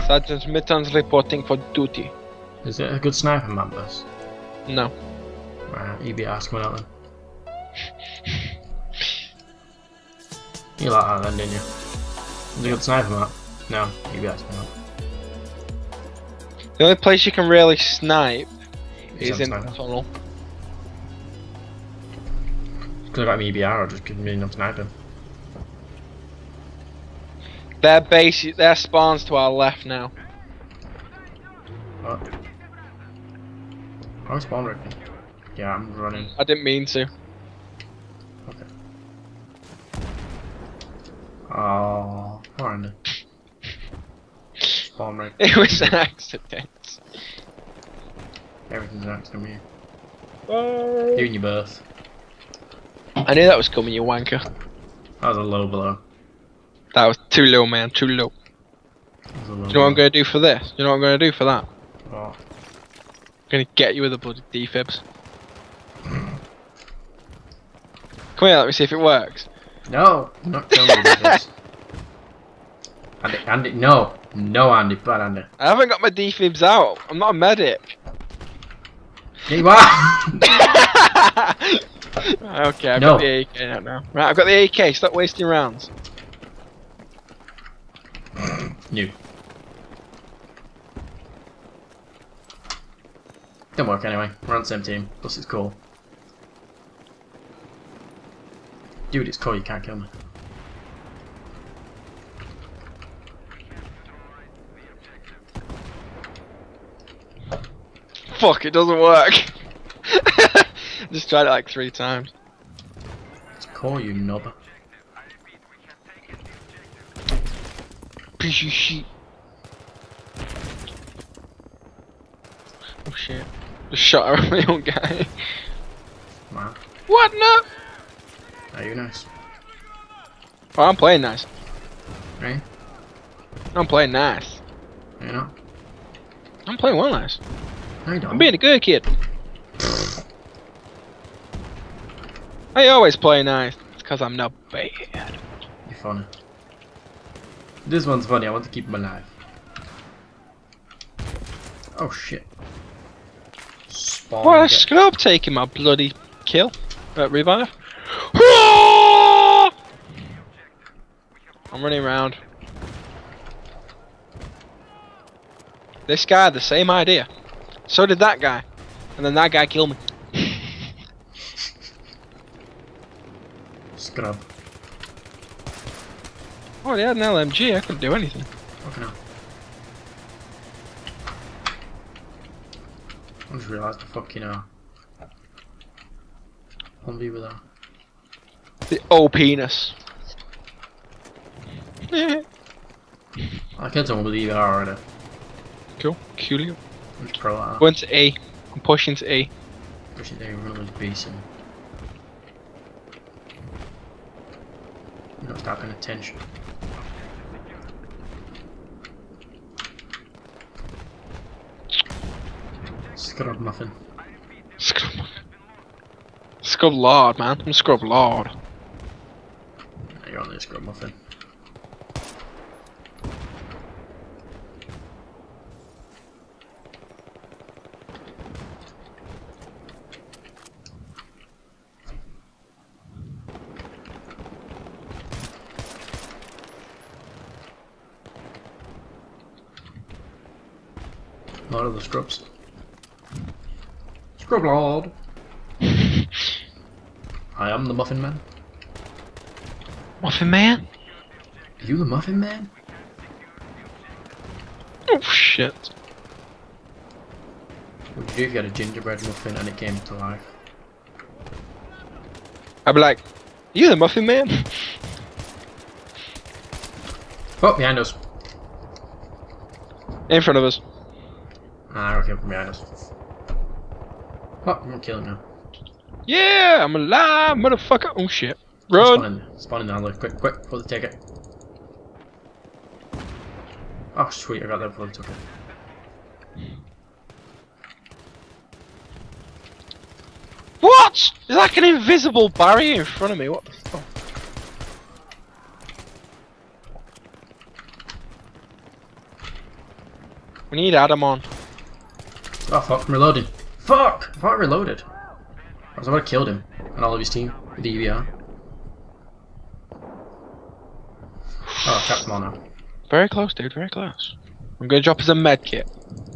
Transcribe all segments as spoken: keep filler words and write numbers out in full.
Sergeant Mitton's reporting for duty. Is it a good sniper map, this? No. Right, E B R's coming out then. You like that then, didn't you? Is it a good sniper map? No, E B R's coming out. The only place you can really snipe Is is that in the sniper? tunnel. Because I got an E B R, or just give me enough sniping. Their base, their spawns to our left now. What? Oh, spawn wrecking. Yeah, I'm running. I didn't mean to. Okay. Oh, poor Andy. Spawn wreck. It was an accident. Everything's an accident with you. Oh. You and your birth. I knew that was coming, you wanker. That was a low blow. That was too low, man, too low. That was a low Do you know what I'm blow. gonna do for this? You know what I'm gonna do for that? What? I'm gonna get you with a bloody defibs. Come here, let me see if it works. No! Not killing me with this. Andy, Andy, no! No, Andy, bad Andy. I haven't got my defibs out. I'm not a medic. Yeah, you are! Right, okay, I've No. got the A K now, now. Right, I've got the A K. Stop wasting rounds. New. Don't work anyway. We're on the same team. Plus it's cool. Dude, it's cool. You can't kill me. Fuck, it doesn't work. Just tried it like three times. It's cool, you knob. Piece of shit. Oh shit. Just shot at my own guy. Wow. What? No! Are you nice? Oh, I'm playing nice. Right? I'm playing nice. Are you not? I'm playing well nice. No, you don't. I'm being a good kid. I always play nice. It's because I'm not bad. You're funny. This one's funny. I want to keep him alive. Oh shit. Spawn. What a get- scrub taking my bloody kill. Uh, revive. I'm running around. This guy had the same idea. So did that guy. And then that guy killed me. Scrub. Oh, they had an L M G. I couldn't do anything. Okay now. I just realised the fucking uh one v with that. The O penis. I killed someone with E V R already. Cool. Coolio. I'm just pro at that. Going to A. I'm pushing to A. Push it there, run with B soon. You're not start paying attention. Scrub muffin. Scrub. Scrub Lord, man. I'm Scrub Lord. You're only a scrub muffin. Lord of the Scrubs. Scrub Lord! I am the Muffin Man. Muffin Man? Are you the Muffin Man? Oh shit. What would you do if you had a gingerbread muffin and it came to life? I'd be like, you the Muffin Man? Oh, behind us. In front of us. Ah, okay, from behind us. Oh, I'm gonna kill him now. Yeah, I'm alive, motherfucker. Oh shit. Spawn Run. in, spawn in the handler, quick, quick, before they take it. Oh, sweet, I got that before they took it. What? There's like an invisible barrier in front of me. What the fuck? We need Adam on. Oh fuck, I'm reloading. Fuck! I thought I reloaded. I was about to kill him and all of his team with the E V R. Oh, I trapped them all now. Very close, dude, very close. I'm gonna drop us a med kit.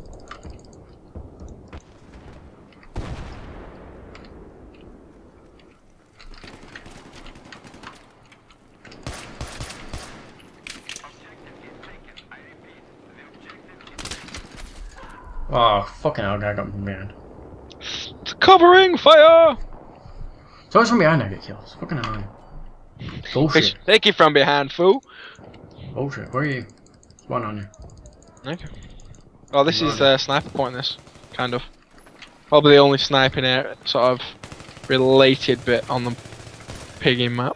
Oh, fucking hell, guy got me from behind. It's covering fire! It's always from behind I get killed. It's fucking annoying. Bullshit. Take you from behind, fool. Bullshit. Where are you? There's one on you. Okay. Oh, this is uh, sniper point. This kind of probably the only sniping area, sort of related bit on the piggy map.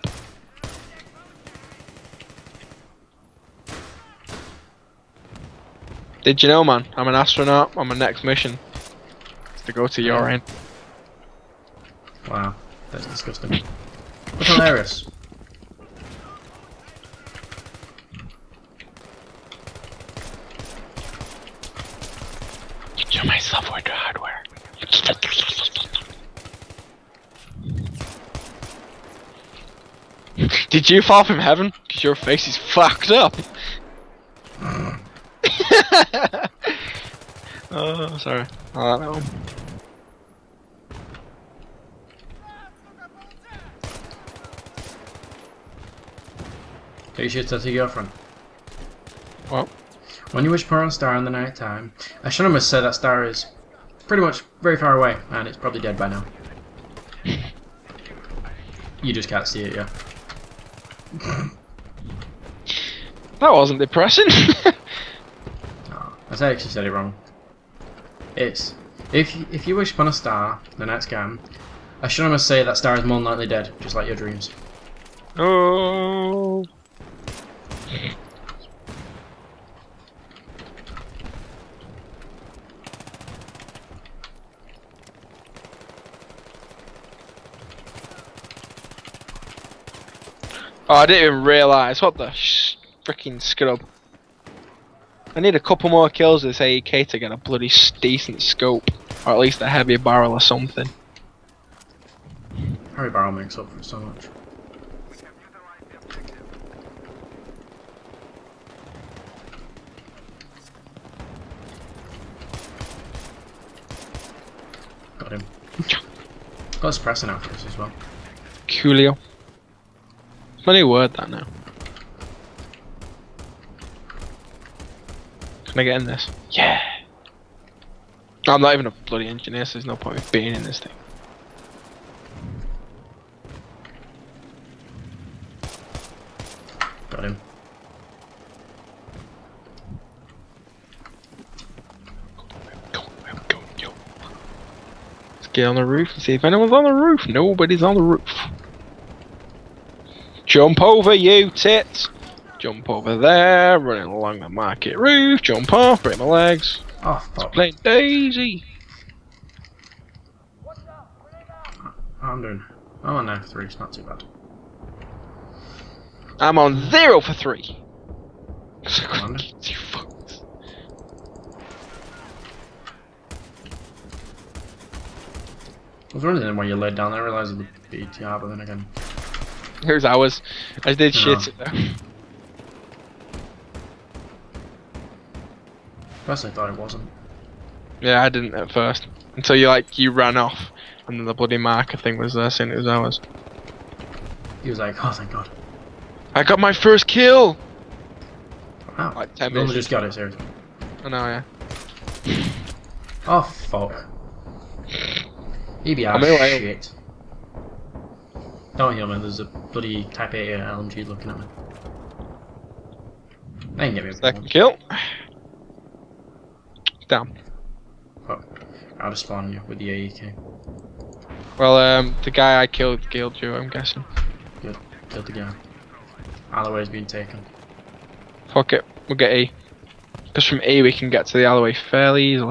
Did you know, man? I'm an astronaut. On my next mission is to go to your end. Wow, that's disgusting. That's hilarious. You're my software to hardware. Did you fall from heaven? Cause your face is fucked up. Oh, sorry. I like that one. Take your shit to your girlfriend. What? When you wish upon a star in the night time, astronomers say that star is pretty much very far away, and it's probably dead by now. You just can't see it, yeah. That wasn't depressing. No, I actually said it wrong. It's if you, if you wish upon a star in the night sky, astronomers say that star is more than likely dead, just like your dreams. Oh. Oh, I didn't even realise. What the sh freaking scrub. I need a couple more kills with this A E K to get a bloody decent scope. Or at least a heavy barrel or something. Heavy barrel makes up for so much. Got him. Got his pressing out for us as well. Coolio. It's my new word, that now. Can I get in this? Yeah! I'm not even a bloody engineer, so there's no point in being in this thing. Got him. Go, go, go, yo. Let's get on the roof and see if anyone's on the roof. Nobody's on the roof. Jump over, you tits! Jump over there, running along the market roof, jump off, break my legs. Oh, fuck. Playing Daisy. I'm doing. I'm on nine for three, it's not too bad. I'm on zero for three. Commander. You fucks. I was wondering why you laid down there, I realised it would be T R, but then again. Here's ours. I did No. shit it though. Personally, thought it wasn't. Yeah, I didn't at first. Until you like you ran off and then the bloody marker thing was there saying it was ours. He was like, oh, thank God. I got my first kill! Wow. Like ten You only minutes. just got it, seriously. I know, yeah. Oh, fuck. E B R I'm anyway. shit. Don't heal me, there's a bloody Type eight L M G looking at me. They can get me a Second kill. Damn. Fuck. I'll just spawn you with the A E K. Well, um, the guy I killed killed you, I'm guessing. Good. Killed the guy. Alloway's been taken. Fuck it, we'll get E. Because from E we can get to the alleyway fairly easily.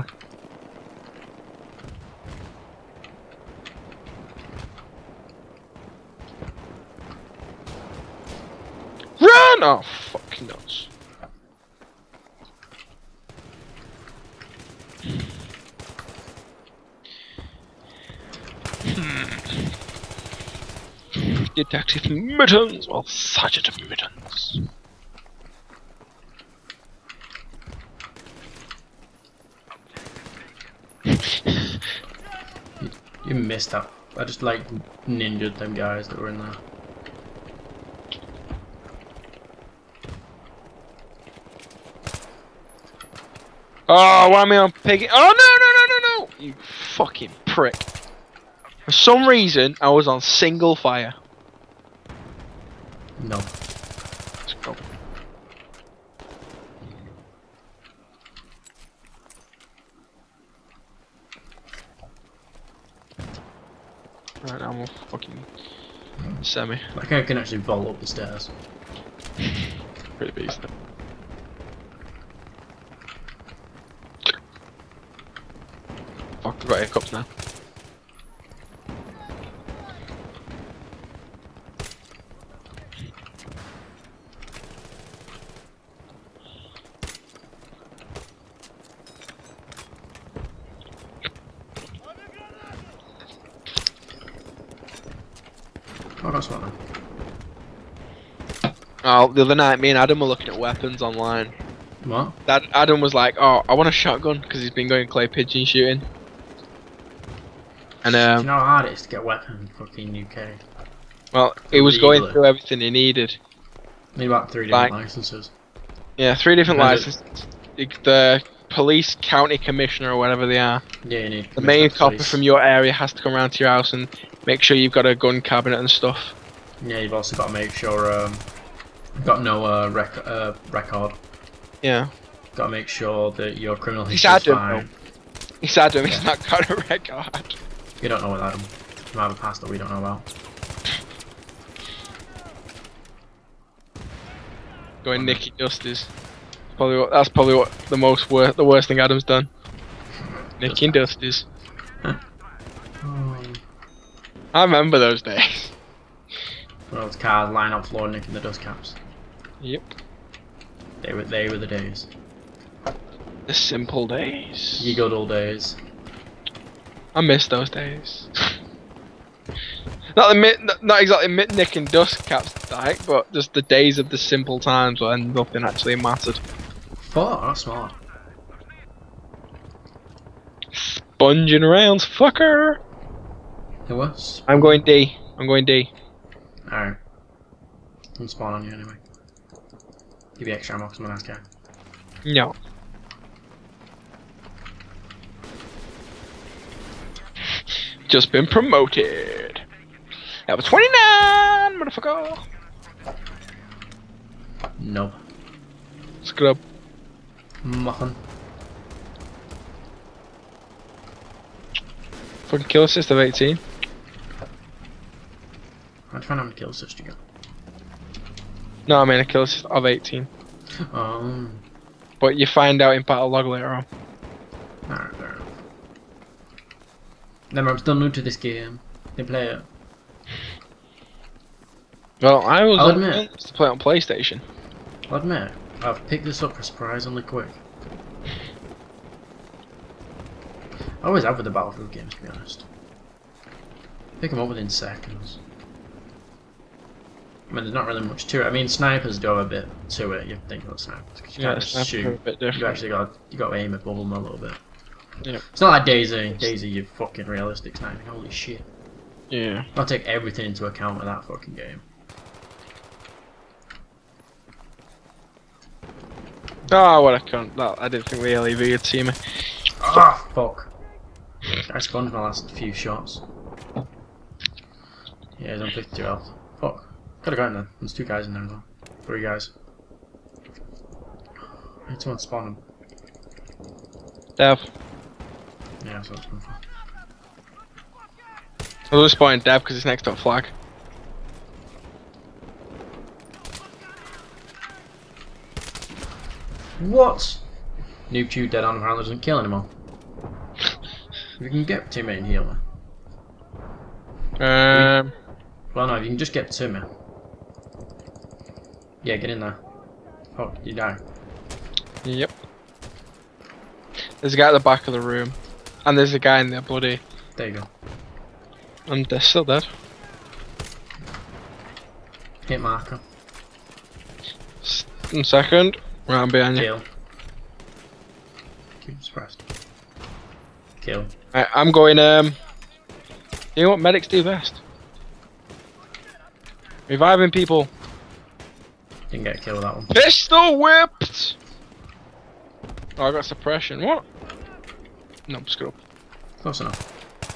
Run! Oh, fuck nuts. Detective Mittens, well, Sergeant Mittens. you, you missed that. I just like ninja'd them guys that were in there. Oh, why am I on piggy? Oh, no, no, no, no, no! You fucking prick. For some reason, I was on single fire. No. Let's go. Right, I'm a fucking semi. Like I can actually vault up the stairs. Pretty beast. Fuck, I've got hiccups now. Oh, that's one. Oh, the other night, me and Adam were looking at weapons online. What? That Adam was like, "Oh, I want a shotgun," because he's been going clay pigeon shooting. And Do um, you know how hard it is to get a weapon in fucking U K? well, he was going Legally. through everything he needed. I need about three different Like- licenses. Yeah, three different Has it- licenses. The, the police county commissioner or whatever they are. Yeah, you need. The main copper police. from your area has to come around to your house and make sure you've got a gun cabinet and stuff. Yeah, you've also got to make sure um, you've got no uh, rec uh, record. Yeah. Got to make sure that your criminal He's history is Adam, fine. He's Adam, he's Yeah. not got a record. You don't know what Adam. You might have a past that we don't know about. Going Nicky Dusty's. Probably what, that's probably what the most wor the worst thing Adam's done. Nicky and Dusty's. Oh. I remember those days. One of those cars lying up floor nicking the dust caps. Yep. They were they were the days. The simple days. Ye good old days. I miss those days. Not the mi- not- not exactly mi- Nick and Dust caps, like, but just the days of the simple times when nothing actually mattered. Fuck, that's smart. Sponging around, fucker. It was. I'm going D. I'm going D. Alright. I'm spawn on you anyway. Give you extra ammo because I'm a nice guy. No. Just been promoted. That was twenty-nine, motherfucker. Nope. Scrub. Muffin. Fucking kill assist of eighteen. I'm trying to kill assist you. No, I mean a kill assist of eighteen. Um. But you find out in battle log later on. Alright, fair enough. Remember, I'm still new to this game. They play it. Well, I was I'll on admit. to play it on PlayStation. I'll admit, I've picked this up surprisingly quick. I always have with the Battlefield games, to be honest. Pick them up within seconds. I mean, there's not really much to it. I mean, snipers do have a bit to it. You think about snipers because you Yeah, can't just snipers are a shoot. bit different. You actually got you got to aim above them a little bit. Yep. It's not like Daisy. Daisy, you fucking realistic sniping. Holy shit! Yeah. I'll take everything into account with that fucking game. Oh, what a cunt. That, I didn't think the L E V would see me. Ah, fuck! I spawned my last few shots. Yeah, he's on fifty-two health. Fuck. Gotta go in there. There's two guys in there as well. Three guys. I need someone to spawn them. Dev. Yeah, that's what I was going for. I was spawning Dev because it's next to a flag. What? Noob Chew dead on apparently doesn't kill anymore. If you can get to me and heal me. Um. Well, no, if you can just get to me. Yeah, get in there. Oh, you die. Yep. There's a guy at the back of the room, and there's a guy in there, bloody. There you go. And they're still dead. Hit marker. S- One second. Right, I'm behind you. Kill. Keep suppressed. Kill. Right, I'm going, um... You know what medics do best? Reviving people. Didn't get a kill with that one. Pistol whipped! Oh, I got suppression. What? No, screw up. Close enough.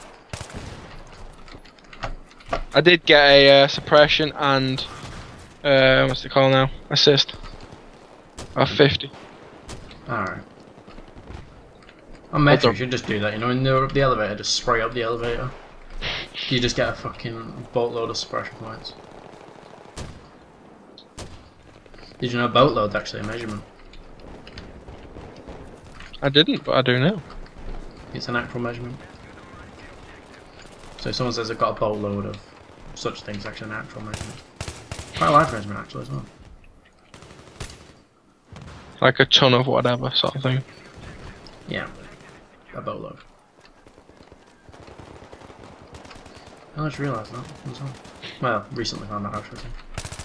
I did get a uh, suppression and... Uh, what's it called now? Assist. Of fifty. Alright. On Metro, you should just do that, you know, when you're up the elevator, just spray up the elevator. You just get a fucking boatload of suppression points. Did you know boatload's actually a measurement? I didn't, but I do now. It's an actual measurement. So if someone says they've got a boatload of such things, it's actually an actual measurement. Quite a large measurement actually as well. Like a ton of whatever sort of thing. Yeah. A boatload. I just realised that as well. Well, recently found that out, I think.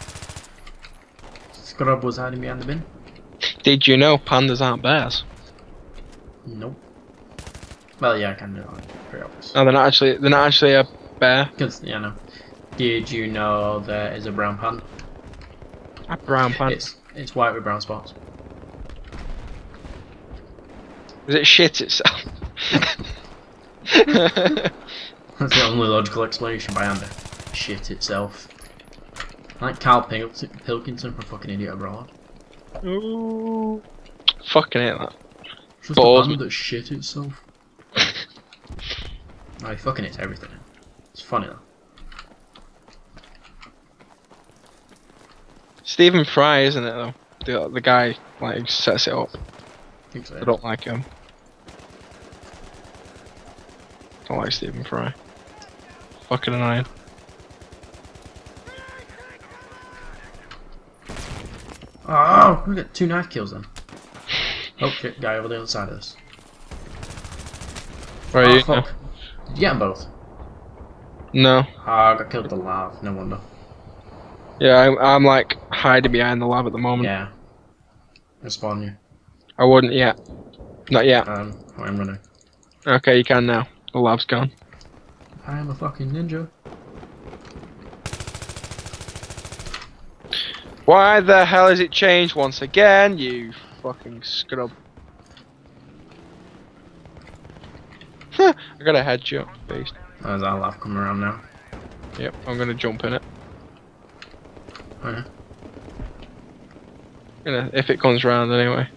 Scrub was hiding behind the bin. Did you know pandas aren't bears? Nope. Well, yeah, I can do that. Pretty obvious. No, they're not actually. They're not actually a bear. Because, yeah, no. Did you know there is a brown panda? A brown panda. It's it's white with brown spots. Is it shit itself? That's the only logical explanation by Andy. Shit itself. I like Carl Pil Pilkington from fucking Idiot Abroad. Ooh. Fucking hate that. Just Balls. a panda that shit itself. Oh, he fucking hits everything. It's funny though. Stephen Fry, isn't it though? The the guy like sets it up. I think so. I don't like him. Don't like Stephen Fry. Fucking annoying. Oh, we got two knife kills then. Oh shit, guy over the other side of this. Where are Oh you? fuck. Did you get them both? No. Oh, I got killed with the lav, no wonder. Yeah, I'm, I'm like hiding behind the lab at the moment. Yeah. I'll spawn you. I wouldn't yet. Not yet. Um, I'm running. Okay, you can now. The lab's gone. I am a fucking ninja. Why the hell has it changed once again, you fucking scrub? I got a headshot, beast. There's our lav coming around now. Yep, I'm gonna jump in it. Oh yeah. Gonna, if it comes round anyway.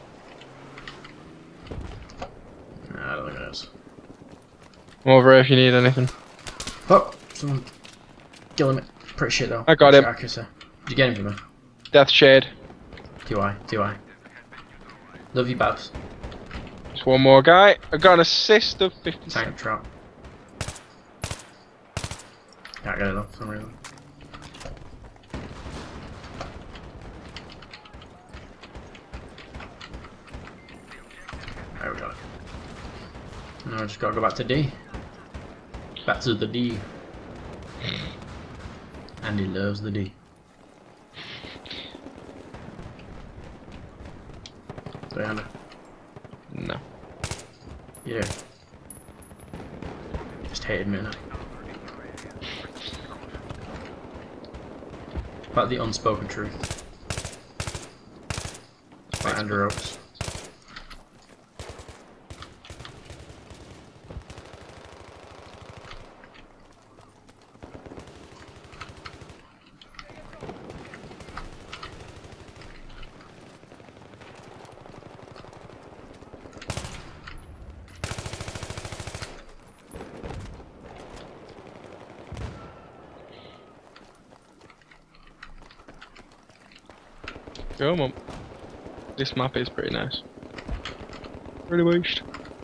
Nah, I don't think it is. I'm over here if you need anything. Oh, someone killing me. Pretty shit though. I got Pretty him. Accuracy. Did you get him from me? Death Shade. Do I? Do I? Love you, Babs. Just one more guy. I got an assist of fifty. Tank trap. Can't get it though, for some reason. There we go. Now I just gotta go back to D. Back to the D. And he loves the D. Behind her. No. Yeah. Just hated me now. About the unspoken truth. By Andrew Oaks. Come on. This map is pretty nice. Pretty waste.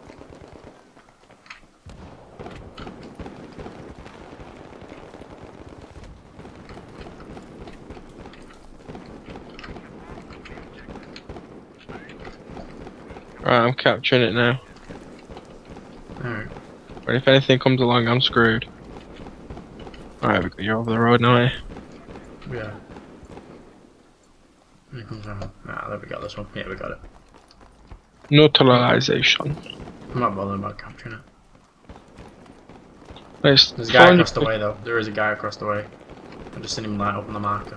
Right, I'm capturing it now. Alright. But if anything comes along, I'm screwed. Alright, you're over the road now, eh? Yeah. Here comes our... Ah, there we got this one. Yeah, we got it. Neutralization. I'm not bothered about capturing it. Nice. There's a guy across the way though. There is a guy across the way. I just seen him light up on the marker.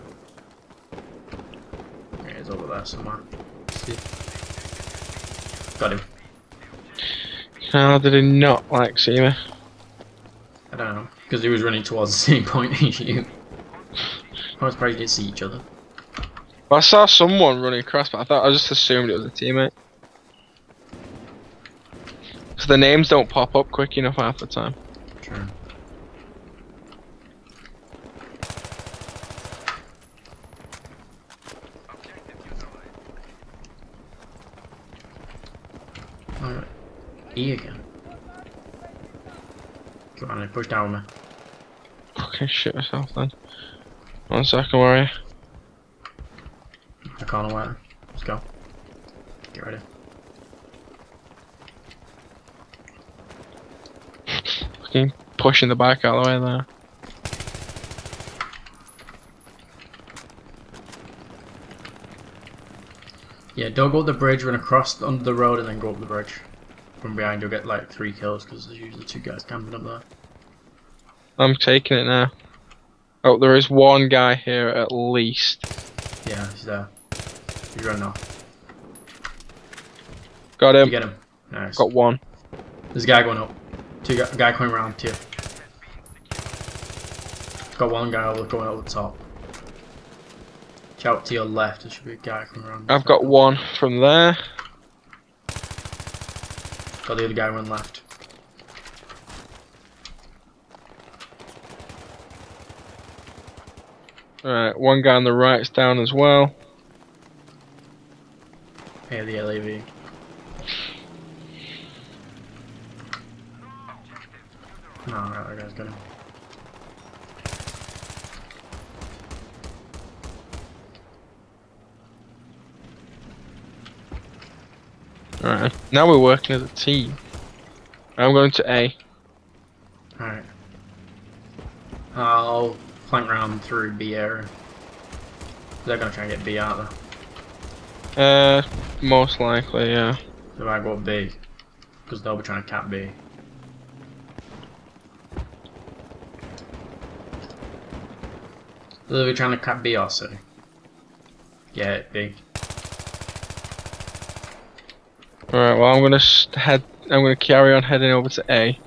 Yeah, he's over there somewhere. See? Got him. How did he not like see me? I don't know. Because he was running towards the same point as you. I was surprised you didn't see each other. Well, I saw someone running across, but I thought I just assumed it was a teammate. Because the names don't pop up quick enough half the time. Sure. Alright. E again. Come on, push down with me. Okay, shit myself then. One second, where are you? I can't wait. Let's go. Get ready. Fucking pushing the bike out of the way there. Yeah, don't go up the bridge, run across under the road and then go up the bridge. From behind you'll get like three kills because there's usually two guys camping up there. I'm taking it now. Oh, there is one guy here at least. Yeah, he's there. He's running off. Got him. You get him. Nice. Got one. There's a guy going up. Two guy, guy coming around to you. Got one guy over going up the top. Shout to your left, there should be a guy coming around. I've got one from there. Got the other guy one left. Alright, one guy on the right's down as well. Yeah, the L A V. No, right, that guy's got him. Alright, now we're working as a team. I'm going to A. Alright. I'll flank round through B area. They're gonna try and get B out there. Uh, most likely, yeah. So I go B. Because they'll be trying to cap B. They'll be trying to cap B or C. Yeah, B. Alright, well I'm gonna head. I'm gonna carry on heading over to A.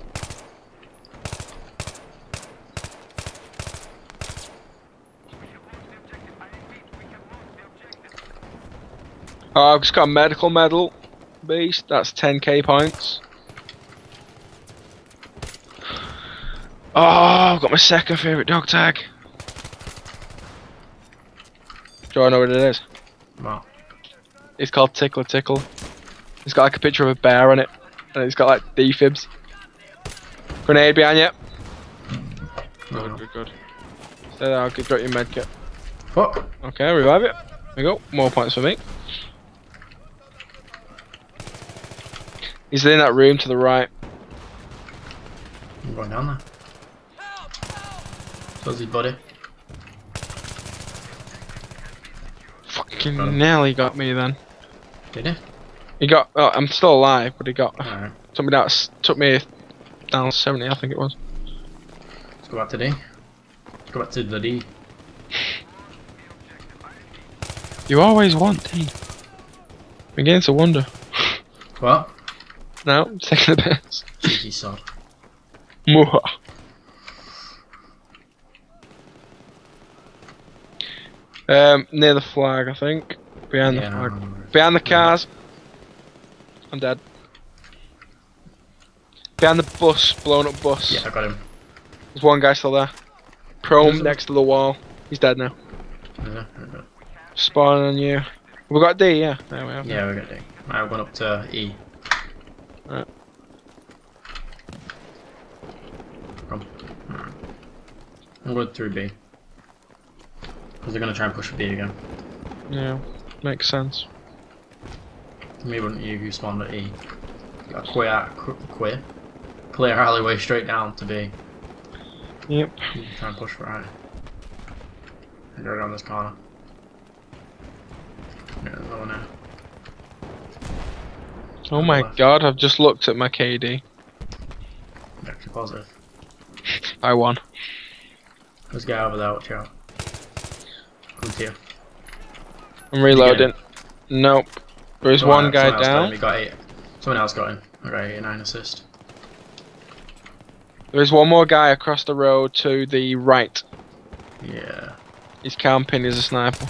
Oh, I've just got a medical medal, beast. That's ten K points. Oh, I've got my second favourite dog tag. Do I know what it is? What? It's called Tickler Tickle. It's got like a picture of a bear on it, and it's got like defibs. Grenade behind you. No, Good, no. good, good. Stay there, I'll get your medkit. Fuck! Okay, revive it. There we go. More points for me. He's in that room to the right. I'm going down there. So's his buddy. Fucking Got him. nearly got me then. Did he? He got. Oh, I'm still alive, but he got. Alright. Took me down. Took me down seventy, I think it was. Let's go back to D. Let's go back to the D. You always want D. I'm beginning to wonder. What? No, I'm taking the piss. Cheeky sod. Mwah. Um, near the flag, I think. Behind Yeah, the no, flag. no, no. Behind the cars. I'm dead. Behind the bus, blown up bus. Yeah, I got him. There's one guy still there. Prone There's a- next to the wall. He's dead now. Yeah, I got him. Spawning on you. We got D, yeah. There we have. Yeah, we got D. Right, we're going up to E. Right. Come. Alright. I'm going through B. Because they're going to try and push for B again. Yeah, makes sense. Me wouldn't you who spawned at E. Got a queer, queer, clear alleyway straight down to B. Yep. You can try and push for right. And go around this corner. Yeah, there's no one there. Oh my left. god, I've just looked at my K D. Actually positive. I won. There's a guy over there, watch out. Come to you. I'm reloading. Nope. There's Oh, one right, guy someone else got him. down. He got eight. Someone else got him. Okay, eighty-nine assist. There's one more guy across the road to the right. Yeah. He's camping, he's a sniper.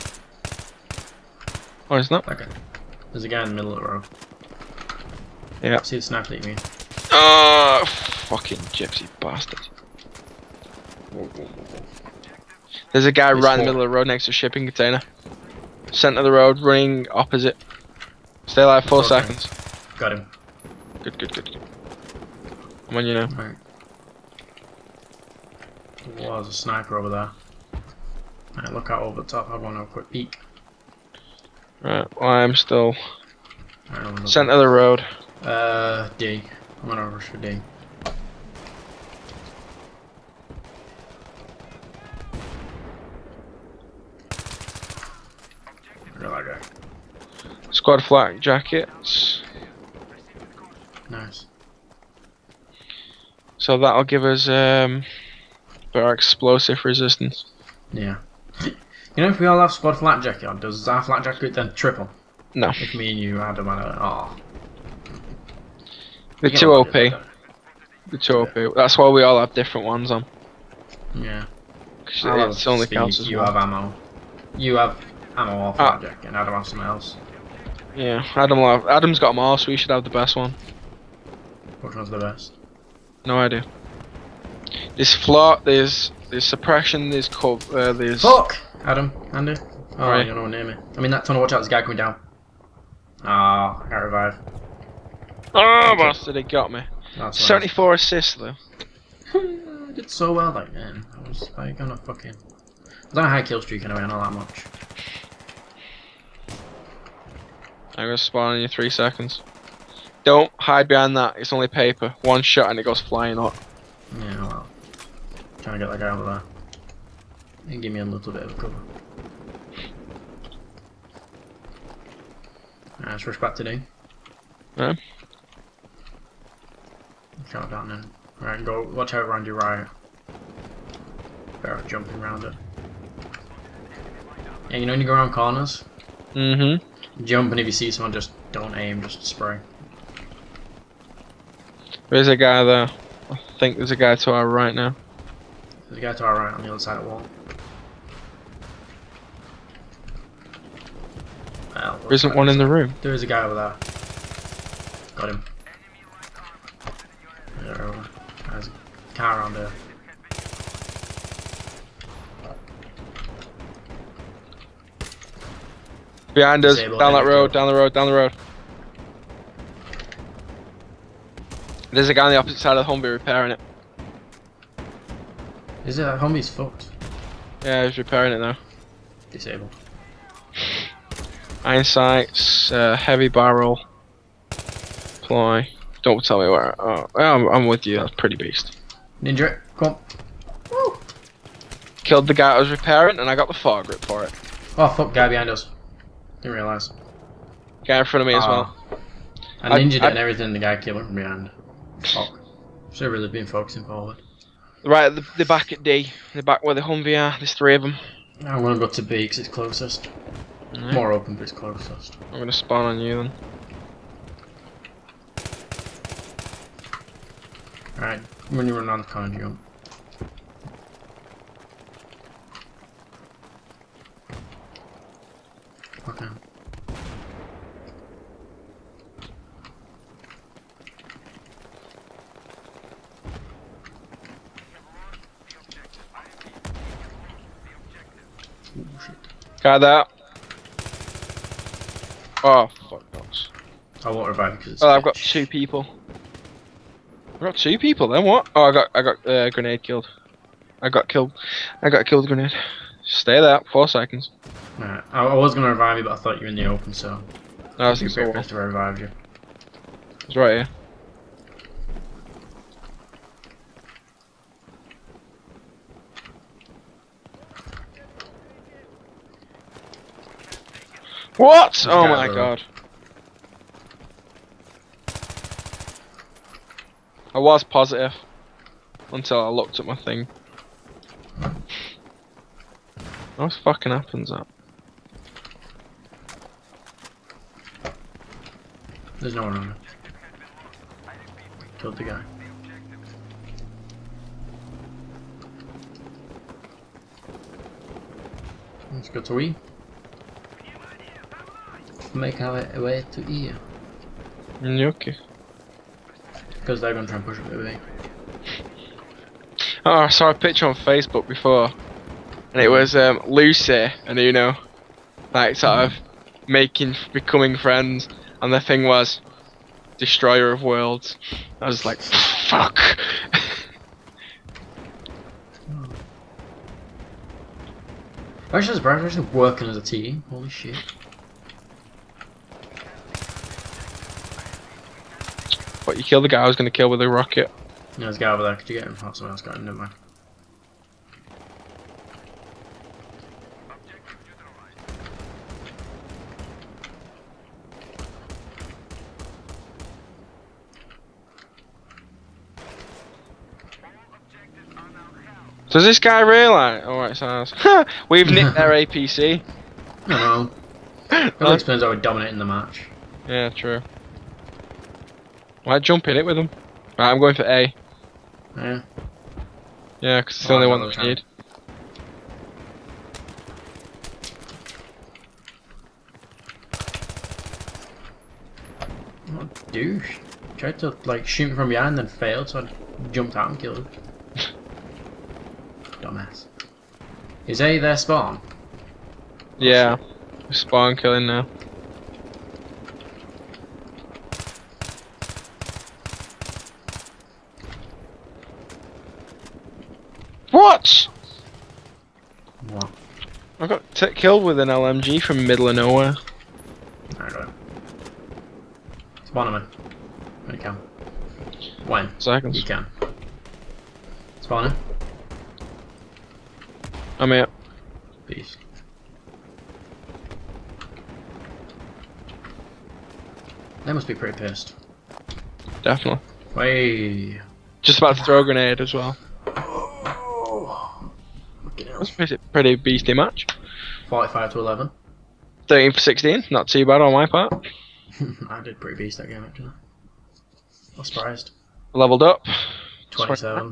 Oh, he's not? Okay. There's a guy in the middle of the road. Yeah. See the sniper that you mean? Oh, fucking gypsy bastard. There's a guy There's right in the four. middle of the road next to a shipping container. Centre of the road, running opposite. Stay like four Okay. seconds. Got him. Good, good, good, good. I'm on you now. Right. There was a sniper over there. Right, look out over the top. I'm going to have a quick peek. Right, well, I'm still Right, I'm gonna- centre of the road. Uh, D. I'm gonna rush for D. I got that guy. Squad flak jackets. Nice. So that'll give us um, better explosive resistance. Yeah. You know, if we all have squad flat jacket on, does our flat jacket then triple? No, If me and you had them on a. Oh. they're too O P. They're too O P. That's why we all have different ones on. Yeah. 'Cause I'll have it's only speed, counts as you one. have ammo. You have ammo or flat jacket, and Adam has something else. Yeah, Adam will have, Adam's got them all, so we should have the best one. Which one's the best? No idea. There's float, there's there's suppression, there's cov uh, there's. Fuck! Adam, Andy. Oh, Right. you're nowhere near me. I mean, that tunnel, watch out, there's a guy coming down. Ah, I got revived. Oh, bastard, he got me. That's seventy-four assists though. I did so well that game. I was like on a fucking. I was on a high kill streak anyway, not that much. I'm gonna spawn in you three seconds. Don't hide behind that. It's only paper. One shot and it goes flying up. Yeah, well. Trying to get that guy over there. And give me a little bit of cover. Alright, let's rush back to D. Yeah. Count down then. Right, go. Watch out around your right. Better off jumping around it. Yeah, you know when you go around corners, Mm-hmm. jump, and if you see someone, just don't aim, just spray. There's a guy there. I think there's a guy to our right now. There's a guy to our right on the other side of the wall. Well, There isn't one in the room. There is a guy over there. Got him. There, over. There's a car around there. Behind us, Disabled down that enemy road, kill. down the road, down the road. There's a guy on the opposite side of the Humvee repairing it. Is it that Humvee's fucked? Yeah, he's repairing it now. Disabled. Iron sights, uh, heavy barrel, ploy. Don't tell me where. Oh, I'm, I'm with you. That's pretty beast. Ninja, come on. Woo. Killed the guy I was repairing, and I got the foregrip for it. Oh fuck, guy behind us. Didn't realise. Guy in front of me as Ah. well. I I- ninja I- and everything, the guy killed him from behind. Fuck. Should have really been focusing forward. Right at the, the back at D, the back where the Humvee are. There's three of them. I'm gonna go to B because it's closest. Right. More open, but it's closest. I'm gonna spawn on you then. Alright, when you run around the corner, jump. Okay. Ooh, shit. Guy there. Oh, fuck knows. I won't revive you because it's Oh, I've got bitch. two people. I've got two people then, what? Oh, I got I got uh, grenade killed. I got killed. I got killed with grenade. Stay there, four seconds. Alright, I, I was gonna revive you, but I thought you were in the open, so. No, I was It's thinking best if I revived you. it's right here. What? Oh guy my over god. I was positive until I looked at my thing. What fucking happens that? There's no one around. Killed the guy. Let's go to E. Make our way to E. Mm, okay. Because they're gonna try and push it away. Oh, I saw a picture on Facebook before, and it was um, Lucy and Uno, like sort of making, becoming friends, and the thing was, Destroyer of Worlds. I was like, fuck. I was just surprised we're actually working as a team. Holy shit. But you killed the guy I was going to kill with a rocket. Yeah, there's a guy over there. Could you get him? Oh, someone else got him. Never mind. Does this guy realise? Oh, right, so we've nicked their A P C. No. That explains how we're dominating the match. Yeah, true. Might jump in it with them. Right, I'm going for A. Yeah. Yeah, because it's the Oh, only I one know that the we need. What a douche. Tried to like shoot me from behind then failed, so I jumped out and killed him. Dumbass. Is A their spawn? Yeah. Spawn killing now. What? What? I got t killed with an L M G from middle of nowhere. I got it. Spawn him in. When you can. When? Seconds. You can. Spawn him. I'm here. Peace. They must be pretty pissed. Definitely. Way. Just about to throw a grenade as well. Oh. Fucking hell. That's a pretty, pretty beastly match. forty-five to eleven. thirteen for sixteen. Not too bad on my part. I did pretty beast that game actually. I was surprised. Leveled up. twenty-seven.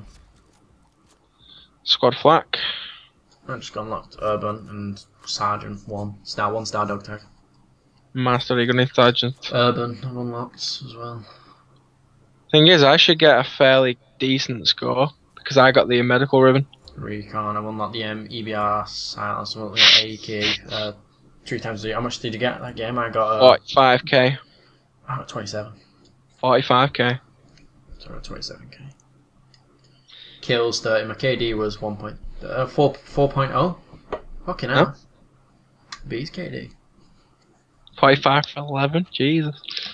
Squad flak. I just got unlocked Urban and Sergeant one. Star one star dog tag. Master League Sergeant. Urban I've unlocked as well. Thing is, I should get a fairly decent score because I got the medical ribbon. Recon, I've unlocked the um, E B R, Silence, I've unlocked A K, uh, three times the. How much did you get that game? I got uh, forty-five K. I got twenty-seven. forty-five K. So I got twenty-seven K. Kills thirty. My K D was one point uh, four four point oh. Fucking hell. Huh? Beast K D. forty-five for eleven. Jesus.